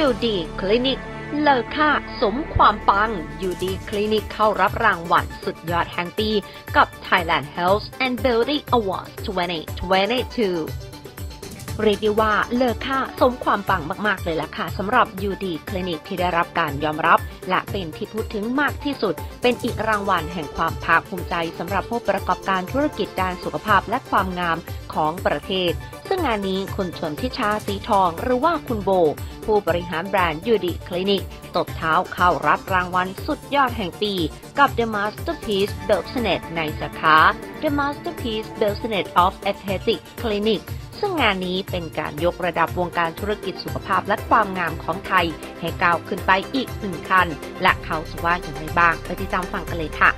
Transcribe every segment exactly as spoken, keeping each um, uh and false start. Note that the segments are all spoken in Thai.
ยูดีคลินิกเลอค่าสมความปัง ยู ดี คลินิกเข้ารับรางวัลสุดยอดแห่งปีกับ Thailand Health and Beauty Awards สองพันยี่สิบสอง เรียกได้ว่าเลอค่าสมความปังมากๆเลยล่ะค่ะสำหรับ ยู ดี คลินิกที่ได้รับการยอมรับและเป็นที่พูดถึงมากที่สุดเป็นอีกรางวัลแห่งความภาคภูมิใจสำหรับผู้ประกอบการธุรกิจด้านสุขภาพและความงามของประเทศซึ่งงานนี้คุณชนทิชาสีทองหรือว่าคุณโบผู้บริหารแบรนด์ ยู ดี คลินิกตบเท้าเข้ารับรางวัลสุดยอดแห่งปีกับ The Masterpiece Business ในสาขา The Masterpiece Business of Aesthetic Clinicซึ่งงานนี้เป็นการยกระดับวงการธุรกิจสุขภาพและความงามของไทยให้ก้าวขึ้นไปอีกหนึ่งขั้นและเขาจะว่าอย่างไรบ้างไปติดตามฟังกันเลยค่ะ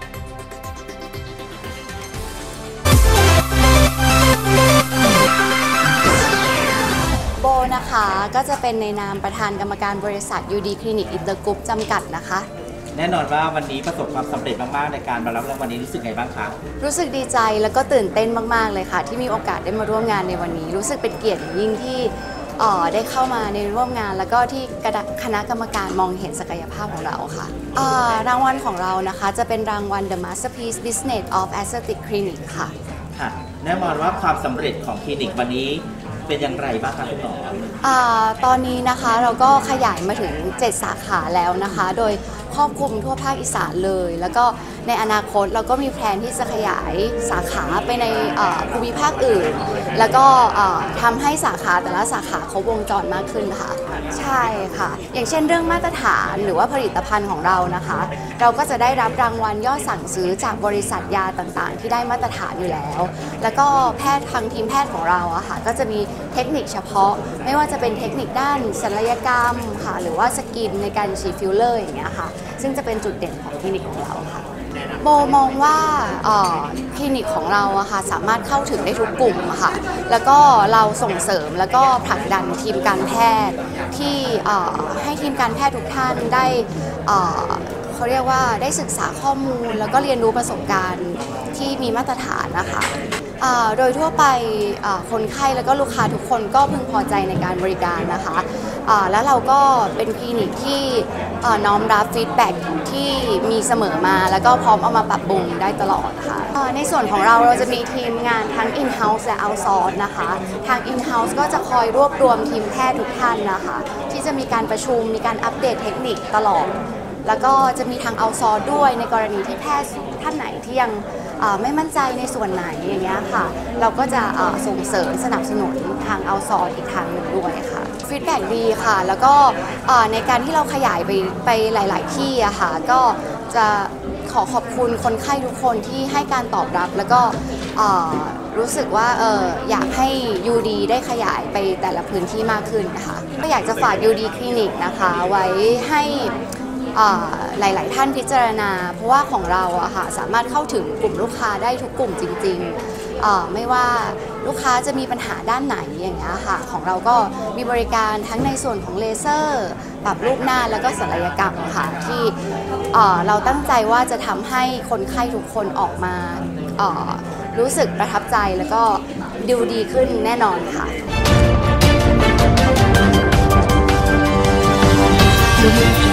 โบนะคะก็จะเป็นในนามประธานกรรมการบริษัท ยู ดี คลินิกอินเตอร์กรุ๊ปจำกัดนะคะแน่นอนว่าวันนี้ประสบความสำเร็จมากๆในการมารับรางวัลนี้รู้สึกไงบ้างคะรู้สึกดีใจแล้วก็ตื่นเต้นมากๆเลยค่ะที่มีโอกาสได้มาร่วมงานในวันนี้รู้สึกเป็นเกียรติยิ่งที่ได้เข้ามาในร่วมงานแล้วก็ที่คณะกรรมการมองเห็นศักยภาพของเราค่ะรางวัลของเรานะคะจะเป็นรางวัล The Masterpiece Business of Aesthetic Clinic ค่ะค่ะแน่นอนว่าความสำเร็จของคลินิกวันนี้เป็นอย่างไรบ้างคะคุณหมอตอนนี้นะคะเราก็ขยายมาถึงเจ็ดสาขาแล้วนะคะโดยครอบคลุมทั่วภาคอีสานเลยแล้วก็ในอนาคตเราก็มีแผนที่จะขยายสาขาไปในภูมิภาคอื่นแล้วก็ทำให้สาขาแต่ละสาขาครบวงจรมากขึ้นค่ะใช่ค่ะอย่างเช่นเรื่องมาตรฐานหรือว่าผลิตภัณฑ์ของเรานะคะเราก็จะได้รับรางวัลยอดสั่งซื้อจากบริษัทยาต่างๆที่ได้มาตรฐานอยู่แล้วแล้วก็แพทย์ทางทีมแพทย์ของเราอะค่ะก็จะมีเทคนิคเฉพาะไม่ว่าจะเป็นเทคนิคด้านศัลยกรรมค่ะหรือว่าสกินในการฉีดฟิลเลอร์อย่างเงี้ยค่ะซึ่งจะเป็นจุดเด่นของคลินิกของเราค่ะโบมองว่าคลินิกของเราอะค่ะสามารถเข้าถึงได้ทุกกลุ่มอะค่ะแล้วก็เราส่งเสริมแล้วก็ผลักดันทีมการแพทย์ที่ให้ทีมการแพทย์ทุกท่านได้เขาเรียกว่าได้ศึกษาข้อมูลแล้วก็เรียนรู้ประสบการณ์ที่มีมาตรฐานนะคะโดยทั่วไปคนไข้แล้วก็ลูกค้าทุกคนก็พึงพอใจในการบริการนะคะแล้วเราก็เป็นคลินิกที่น้อมรับฟีดแบ็กที่มีเสมอมาแล้วก็พร้อมเอามาปรับปรุงได้ตลอดค่ะในส่วนของเราเราจะมีทีมงานทั้ง in-house และ outsource นะคะทาง in-house ก็จะคอยรวบรวมทีมแพทย์ทุกท่านนะคะที่จะมีการประชุมมีการอัปเดตเทคนิคตลอดแล้วก็จะมีทาง outsource ด้วยในกรณีที่แพทย์ท่านไหนที่ยังไม่มั่นใจในส่วนไหนอย่างเงี้ยค่ะเราก็จะส่งเสริมสนับสนุนทางเอาซอร์อีกทางหนึ่งด้วยค่ะฟีดแบ็กดีค่ะแล้วก็ในการที่เราขยายไปไปหลายๆที่อะค่ะก็จะขอขอบคุณคนไข้ทุกคนที่ให้การตอบรับแล้วก็รู้สึกว่าเอออยากให้ ยู ดี ได้ขยายไปแต่ละพื้นที่มากขึ้นนะคะก็อยากจะฝาก ยู ดี คลินิกนะคะไว้ให้หลายๆท่านพิจารณาเพราะว่าของเราอะค่ะสามารถเข้าถึงกลุ่มลูกค้าได้ทุกกลุ่มจริงๆไม่ว่าลูกค้าจะมีปัญหาด้านไหนอย่างเงี้ยค่ะของเราก็มีบริการทั้งในส่วนของเลเซอร์ปรับรูปหน้าแล้วก็ศัลยกรรมค่ะที่เราตั้งใจว่าจะทำให้คนไข้ทุกคนออกมารู้สึกประทับใจแล้วก็ดูดีขึ้นแน่นอนค่ะ